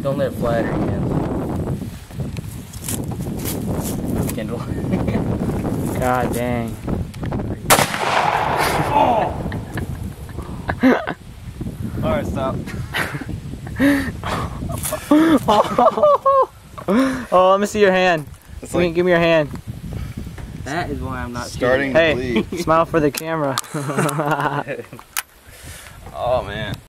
Don't let it flatter again. Kendall. God dang. Oh! Alright, stop. Oh, let me see your hand. It's like Give me your hand. That is why I'm not starting Hey, to bleed. smile for the camera. Oh man.